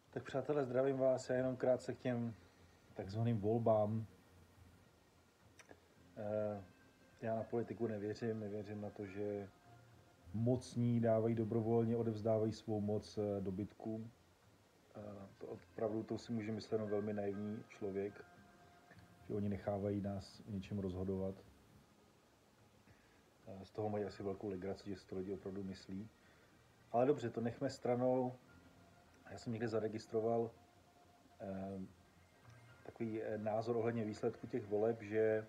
Tak přátelé, zdravím vás, já jenom krátce k těm takzvaným volbám. Já na politiku nevěřím na to, že mocní dávají dobrovolně, odevzdávají svou moc dobytkům. To opravdu to si může myslet jenom velmi naivní člověk, že oni nechávají nás o něčem rozhodovat. Z toho mají asi velkou legraci, že si to lidi opravdu myslí. Ale dobře, to nechme stranou. Já jsem někde zaregistroval takový názor ohledně výsledku těch voleb, že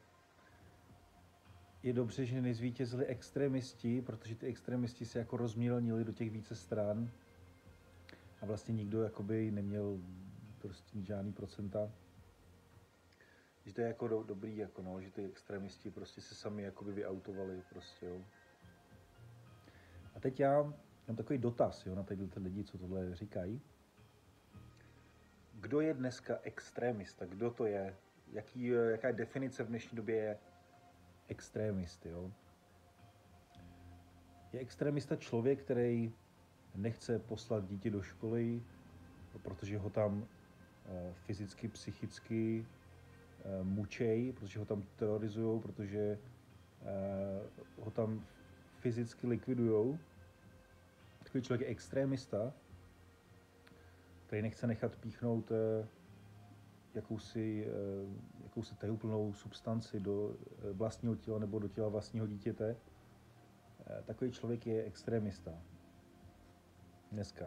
je dobře, že nezvítězili extremisti, protože ty extremisti se jako rozmělnili do těch více stran a vlastně nikdo jakoby neměl prostě žádný procenta. Že to je jako dobrý, jako no, že ty extremisti prostě se sami jakoby vyautovali prostě, jo. A teď já mám takový dotaz, jo, na tyhle lidi, co tohle říkají. Kdo je dneska extremista? Kdo to je? Jaká definice v dnešní době je extrémisty, jo? Je extremista člověk, který nechce poslat dítě do školy, protože ho tam fyzicky, psychicky mučej, protože ho tam terorizujou, protože ho tam fyzicky likvidujou. Takový člověk je extrémista, který nechce nechat píchnout jakousi tajuplnou substanci do vlastního těla nebo do těla vlastního dítěte. Takový člověk je extrémista. Dneska.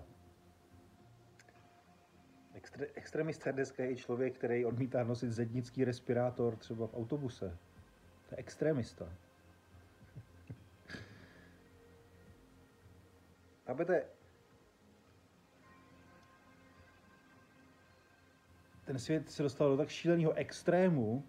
Extremista dneska je člověk, který odmítá nosit zednický respirátor třeba v autobuse. To je extremista. Chápete? Ten svět se dostal do tak šíleného extrému,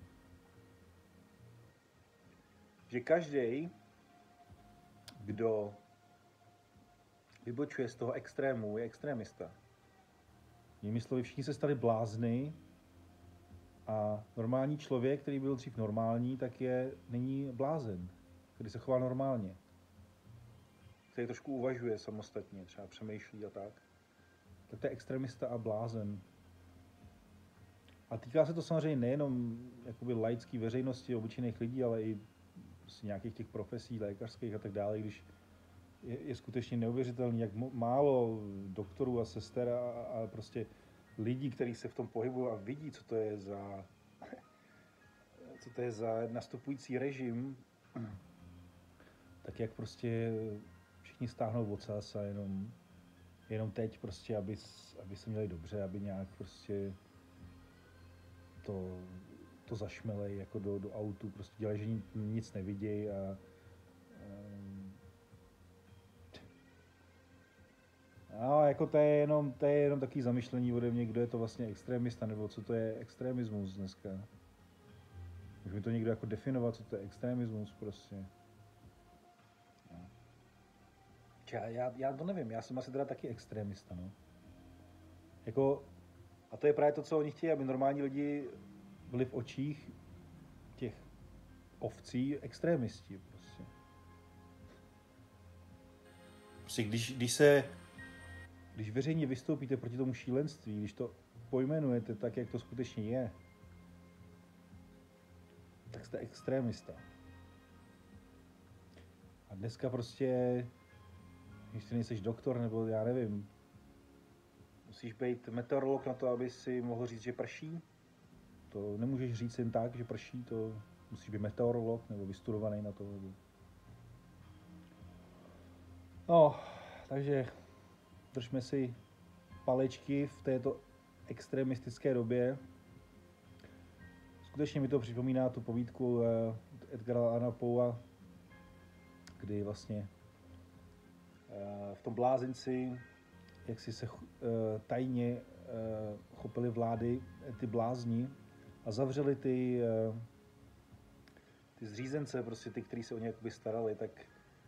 že každý, kdo vybočuje z toho extrému, je extrémista. Jinými slovy, všichni se stali blázny a normální člověk, který byl dřív normální, tak není blázen, který se chová normálně. Který trošku uvažuje samostatně, třeba přemýšlí a tak. Tak to je extremista a blázen. A týká se to samozřejmě nejenom jakoby laické veřejnosti, obyčejných lidí, ale i prostě nějakých těch profesí lékařských a tak dále, když je skutečně neuvěřitelný, jak málo doktorů a sester a prostě lidí, kteří se v tom pohybují a vidí, co to je za nastupující režim, tak jak prostě všichni stáhnou ocas a jenom teď prostě, aby se měli dobře, aby nějak prostě to zašmelej jako do autu, prostě dělají, že nic nevidějí a no, jako to je jenom takový zamyšlení ode mě, kdo je to vlastně extrémista, nebo co to je extremismus dneska. Může mi to někdo jako definovat, co to je extremismus prostě. No. Já to nevím, já jsem asi teda taky extrémista, no. Jako, a to je právě to, co oni chtějí, aby normální lidi byli v očích těch ovcí extrémisti prostě. Prostě když veřejně vystoupíte proti tomu šílenství, když to pojmenujete tak, jak to skutečně je, tak jste extrémista. A dneska prostě, když ty nejseš doktor, nebo já nevím, musíš být meteorolog na to, aby si mohl říct, že prší. To nemůžeš říct jen tak, že prší, to musíš být meteorolog nebo vystudovaný na to. No, takže držme si palečky v této extremistické době. Skutečně mi to připomíná tu povídku Edgara Allana Poea, kdy vlastně v tom blázinci, jak si se tajně chopili vlády ty blázni a zavřeli ty zřízence, prostě ty, kteří se o ně jakoby starali, tak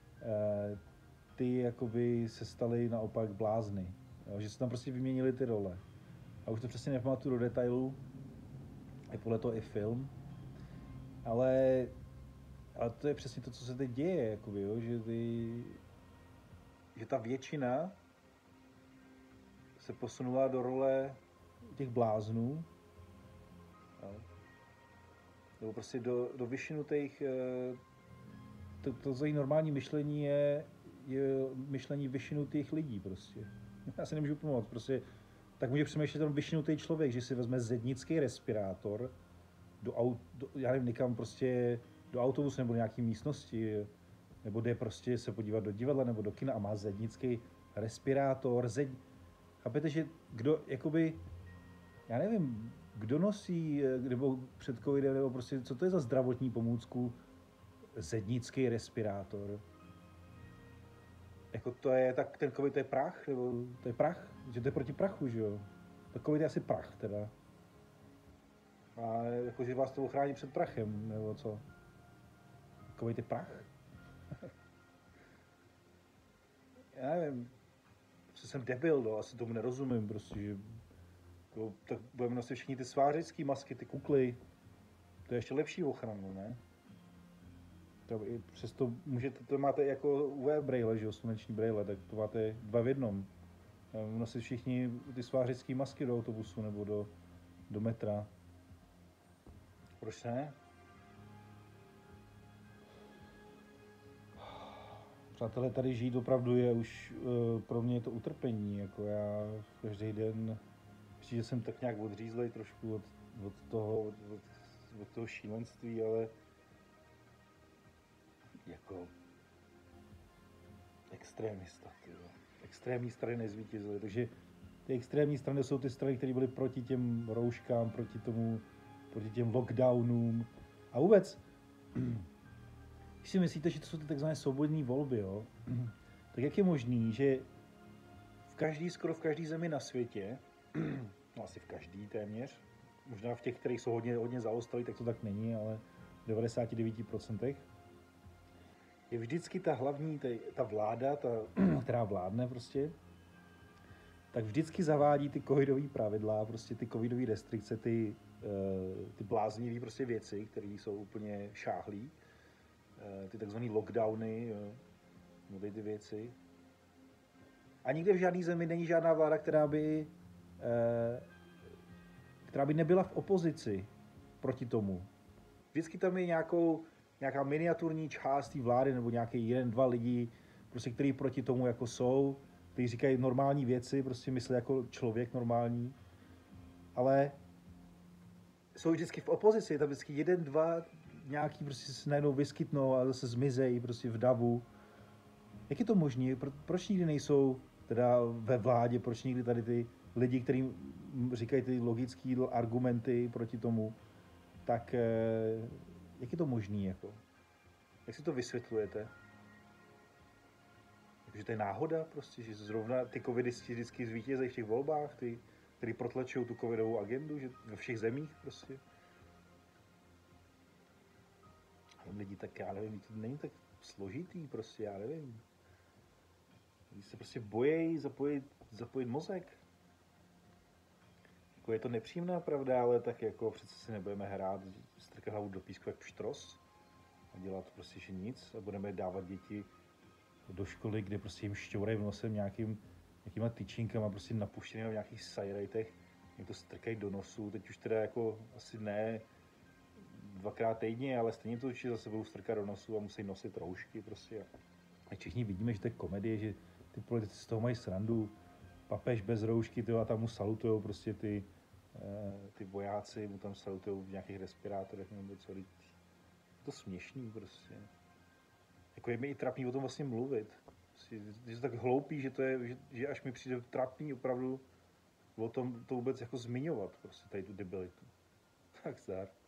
ty jakoby se stali naopak blázny. Jo? Že se tam prostě vyměnili ty role. A už to přesně nepamatuju do detailu, je podle toho i film, ale to je přesně to, co se teď děje, jakoby, jo? Že ta většina se posunula do role těch bláznů, jo. Nebo prostě do vyšinutých, to její normální myšlení je myšlení vyšinutých lidí prostě. Já si nemůžu pomoct, prostě tak může přemýšlet ten vyšinutý člověk, že si vezme zednický respirátor já nevím, někam prostě do autobusu nebo do nějaký místnosti, nebo jde prostě se podívat do divadla nebo do kina a má zednický respirátor, chápete, že kdo, jakoby, já nevím, kdo nosí, nebo před covidem, nebo prostě, co to je za zdravotní pomůcku, zednický respirátor? Jako to je, tak ten covid to je prach, nebo to je prach, že to je proti prachu, že jo? Tak covid je asi prach teda. A jakože vás to ochrání před prachem, nebo co? Covid je prach? Já nevím, prostě jsem debil, no, asi tomu nerozumím, prostě, že tak budeme nosit všichni ty svářický masky, ty kukly, to je ještě lepší ochranu, ne? Přesto můžete, to máte jako UV brejle, že jo, sluneční brejle, tak to máte 2 v 1. Nosit všichni ty svářické masky do autobusu nebo do metra. Proč ne? Přátelé, tady žít opravdu je už pro mě to utrpení, jako já každý den přijde jsem tak nějak odřízlej trošku od toho šílenství, ale jako extrémista, extrémní strany nezvítězily, takže ty extrémní strany jsou ty strany, které byly proti těm rouškám, proti těm lockdownům a vůbec, když si myslíte, že to jsou ty takzvané svobodné volby, jo, tak jak je možný, že skoro v každé zemi na světě, no asi v každý téměř, možná v těch, kterých jsou hodně zaostalí, tak to tak není, ale v 99%, je vždycky ta hlavní, ta vláda, která vládne prostě, tak vždycky zavádí ty covidové pravidla, prostě ty covidové restrikce, ty bláznivé prostě věci, které jsou úplně šáhlý, ty takzvané lockdowny, nebo ty věci. A nikde v žádné zemi není žádná vláda, která by nebyla v opozici proti tomu. Vždycky tam je nějaká miniaturní část té vlády nebo nějaký 1-2 lidi, prostě, který proti tomu jako jsou, kteří říkají normální věci, prostě myslí jako člověk normální, ale jsou vždycky v opozici, tam vždycky 1-2 nějaký prostě se najednou vyskytnou a zase zmizejí prostě v davu. Jak je to možné? Proč nikdy nejsou teda ve vládě, proč nikdy tady ty lidi, kteří říkají ty logické argumenty proti tomu, tak jak je to možné? Jako? Jak si to vysvětlujete? Že to je náhoda prostě, že zrovna ty covidisti vždycky zvítězí v těch volbách, který protlačují tu covidovou agendu, že ve všech zemích prostě. Lidi tak, já nevím, to není tak složitý prostě, já nevím. Lidi se prostě bojí zapojit mozek. Jako je to nepříjemná pravda, ale tak jako přece si nebudeme hrát, strkat hlavu do písku jak pštros a dělat prostě že nic a budeme dávat děti do školy, kde prostě jim šťourají v nosem nějakýma tyčinkama, prostě napuštěný na nějakých sajrajtech, jim to strkají do nosu, teď už teda jako asi ne 2krát týdně, ale stejně to určitě zase budou strkat do nosu a musí nosit roušky prostě. A všichni vidíme, že to je komedie, že ty politici z toho mají srandu, papež bez roušky, a tam mu salutujou prostě ty vojáci, mu tam salutujou v nějakých respirátorech nebo co, je to směšný prostě. Jako je mi i trapný o tom vlastně mluvit. Je to tak hloupý, že až mi přijde trapný opravdu o tom to vůbec jako zmiňovat, prostě tady tu debilitu. Tak zdar.